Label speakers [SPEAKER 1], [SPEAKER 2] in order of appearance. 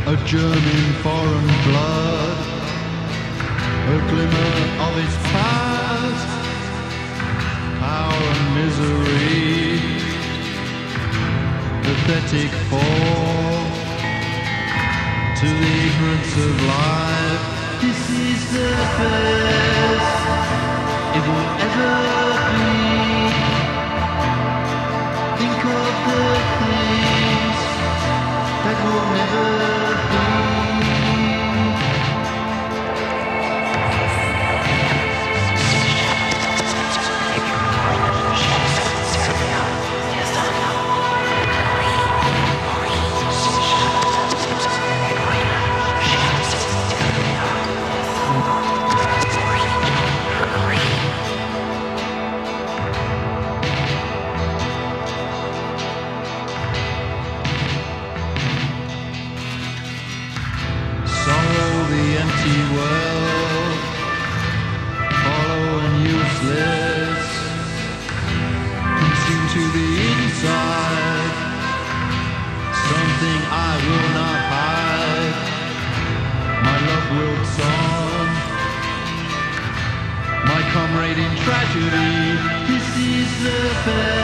[SPEAKER 1] a germ in foreign blood, a glimmer of its past, power and misery, pathetic fall to the ignorance of life. This is the best it will ever be. Think of the things that will never be. Empty world, hollow and useless, consumed to the inside, something I will not hide. My love wilts on, my comrade in tragedy. This is the best